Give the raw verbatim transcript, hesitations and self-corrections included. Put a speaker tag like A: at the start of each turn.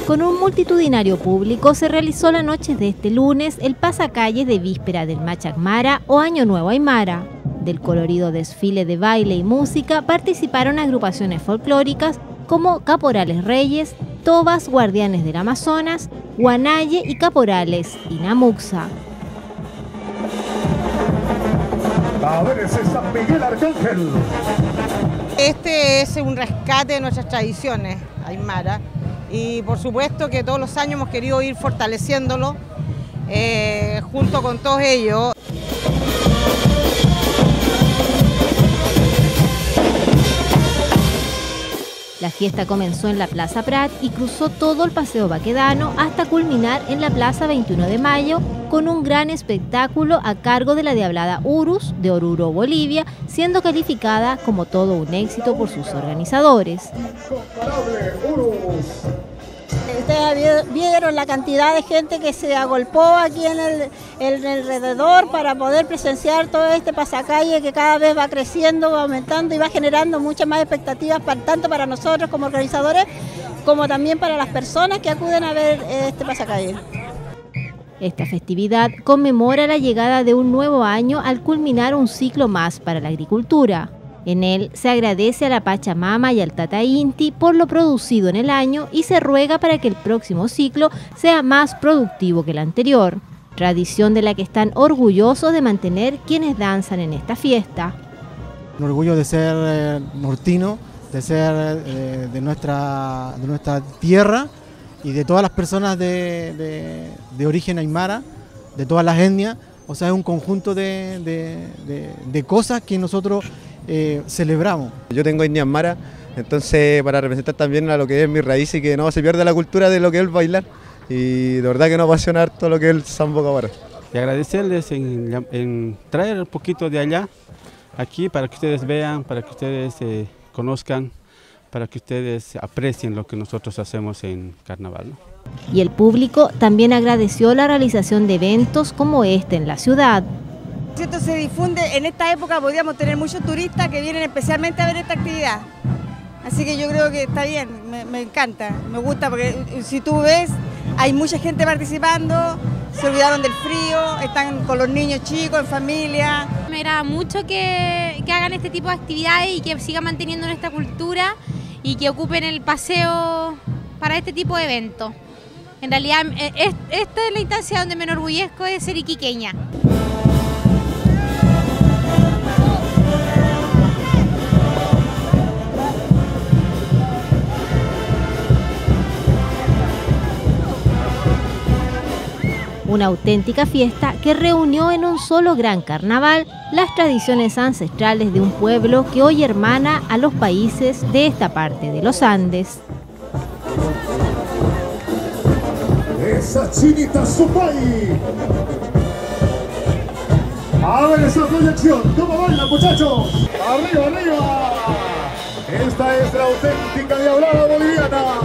A: Con un multitudinario público se realizó la noche de este lunes el pasacalles de víspera del Machacmara o Año Nuevo Aymara. Del colorido desfile de baile y música participaron agrupaciones folclóricas como Caporales Reyes, Tobas Guardianes del Amazonas, Guanaye y Caporales Inamuxa.
B: A ver, ese es San Miguel Arcángel.
C: Este es un rescate de nuestras tradiciones aymara y por supuesto que todos los años hemos querido ir fortaleciéndolo eh, junto con todos ellos.
A: La fiesta comenzó en la Plaza Prat y cruzó todo el Paseo Baquedano hasta culminar en la Plaza veintiuno de mayo con un gran espectáculo a cargo de la Diablada Urus de Oruro, Bolivia, siendo calificada como todo un éxito por sus organizadores.
D: Ustedes vieron la cantidad de gente que se agolpó aquí en el, en el alrededor para poder presenciar todo este pasacalle que cada vez va creciendo, va aumentando y va generando muchas más expectativas para, tanto para nosotros como organizadores como también para las personas que acuden a ver este pasacalle.
A: Esta festividad conmemora la llegada de un nuevo año al culminar un ciclo más para la agricultura. En él se agradece a la Pachamama y al Tata Inti por lo producido en el año y se ruega para que el próximo ciclo sea más productivo que el anterior, tradición de la que están orgullosos de mantener quienes danzan en esta fiesta.
E: Un orgullo de ser eh, nortino, de ser eh, de, nuestra, de nuestra tierra y de todas las personas de, de, de origen aymara, de todas las etnias. O sea, es un conjunto de, de, de, de cosas que nosotros Eh, celebramos.
F: Yo tengo etnia aymara, entonces para representar también a lo que es mi raíz y que no se pierda la cultura de lo que es bailar, y de verdad que nos apasiona todo lo que es el sambo cabara.
G: Y agradecerles en, en traer un poquito de allá, aquí, para que ustedes vean, para que ustedes eh, conozcan, para que ustedes aprecien lo que nosotros hacemos en carnaval, ¿no?
A: Y el público también agradeció la realización de eventos como este en la ciudad.
C: Esto se difunde, en esta época podríamos tener muchos turistas que vienen especialmente a ver esta actividad. Así que yo creo que está bien, me, me encanta, me gusta porque si tú ves, hay mucha gente participando, se olvidaron del frío, están con los niños chicos, en familia.
H: Me agrada mucho que, que hagan este tipo de actividades y que sigan manteniendo nuestra cultura y que ocupen el paseo para este tipo de eventos. En realidad, es, esta es la instancia donde me enorgullezco de ser iquiqueña. Una auténtica fiesta que reunió en un solo gran carnaval las tradiciones ancestrales de un pueblo que hoy hermana a los países de esta parte de los Andes.
B: Esa chinita Supay. A ver esa proyección, ¿cómo bailan, muchachos? ¡Arriba, arriba! Esta es la auténtica Diablada boliviana.